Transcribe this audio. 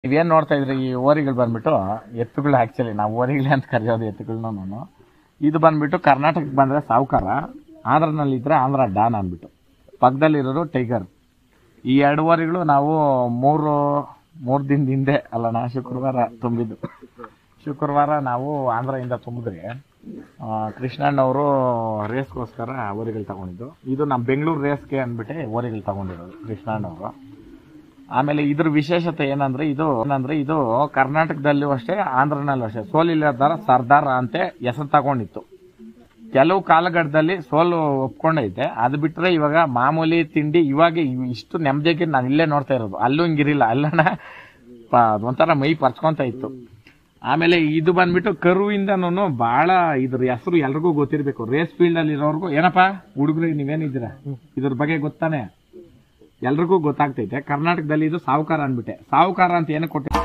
ನೀವೇನ್ ನೋಡ್ತಾ ಇದ್ರಿ ಈ ಓರಿಗಳು ಬಂದ್ಬಿಟ್ಟು ಎತ್ತುಗಳು ಆಕ್ಚುಲಿ ನಾವು ಓರಿಗಳೇ ಅಂತ ಕರೆಯೋದು ಎತ್ತುಗಳನ್ನ. ಇದು ಬಂದ್ಬಿಟ್ಟು ಕರ್ನಾಟಕಕ್ಕೆ ಬಂದ್ರೆ ಸಾವುಕಾರ, ಆಂಧ್ರನಲ್ಲಿ ಇದ್ರೆ ಆಂಧ್ರ ಡಾನ್ ಅಂದ್ಬಿಟ್ಟು, ಪಕ್ಕದಲ್ಲಿರೋರು ಟೈಗರ್. ಈ ಎರಡು ಓರಿಗಳು ನಾವು ಮೂರು ದಿನದ ಹಿಂದೆ ಅಲ್ಲಣ್ಣ, ಶುಕ್ರವಾರ ತುಂಬಿದ್ದು. ಶುಕ್ರವಾರ ನಾವು ಆಂಧ್ರದಿಂದ ತುಂಬಿದ್ರೆ ಕೃಷ್ಣಣ್ಣವರು ರೇಸ್ಗೋಸ್ಕರ ಓರಿಗಳು ತಗೊಂಡಿದ್ದು. ಇದು ನಮ್ಮ ಬೆಂಗಳೂರು ರೇಸ್ಗೆ ಅಂದ್ಬಿಟ್ಟೆ ಓರಿಗಳು ತಗೊಂಡಿರೋದು ಕೃಷ್ಣಣ್ಣವರು. ಆಮೇಲೆ ಇದ್ರ ವಿಶೇಷತೆ ಏನಂದ್ರೆ ಇದು ಕರ್ನಾಟಕದಲ್ಲೂ ಅಷ್ಟೇ ಆಂಧ್ರನಲ್ಲೂ ಅಷ್ಟೇ ಸೋಲಿಲ್ಲದಾರ ಸರ್ದಾರ ಅಂತ ಹೆಸರು ತಗೊಂಡಿತ್ತು. ಕೆಲವು ಕಾಲಘಟ್ಟದಲ್ಲಿ ಸೋಲು ಒಪ್ಕೊಂಡೈತೆ. ಅದು ಬಿಟ್ರೆ ಇವಾಗ ಮಾಮೂಲಿ ತಿಂಡಿ ಇವಾಗ ಇಷ್ಟು ನೆಮ್ಮದಿಗೆ ನಾನು ಇಲ್ಲೇ ನೋಡ್ತಾ ಇರೋದು. ಅಲ್ಲೂ ಹಿಂಗಿರಿಲ್ಲ, ಅಲ್ಲಣ್ಣ ಒಂಥರ ಮೈ ಪರ್ಚ್ಕೊಂತ ಇತ್ತು. ಆಮೇಲೆ ಇದು ಬಂದ್ಬಿಟ್ಟು ಕರುವಿಂದನೂ ಬಹಳ ಇದ್ರ ಹೆಸರು ಎಲ್ರಿಗೂ ಗೊತ್ತಿರ್ಬೇಕು. ರೇಸ್ ಫೀಲ್ಡ್ ಅಲ್ಲಿ ಇರೋರ್ಗು ಏನಪ್ಪಾ ಹುಡುಗರು ನೀವೇನಿದ್ದೀರಾ ಇದ್ರ ಬಗ್ಗೆ ಗೊತ್ತಾನೆ, ಎಲ್ರಿಗೂ ಗೊತ್ತಾಗ್ತೈತೆ. ಕರ್ನಾಟಕದಲ್ಲಿ ಇದು ಸಾವುಕಾರ ಅನ್ಬಿಟ್ಟೆ. ಸಾವುಕಾರ ಅಂತ ಏನಕ್ಕೆ ಕೊಟ್ಟೆ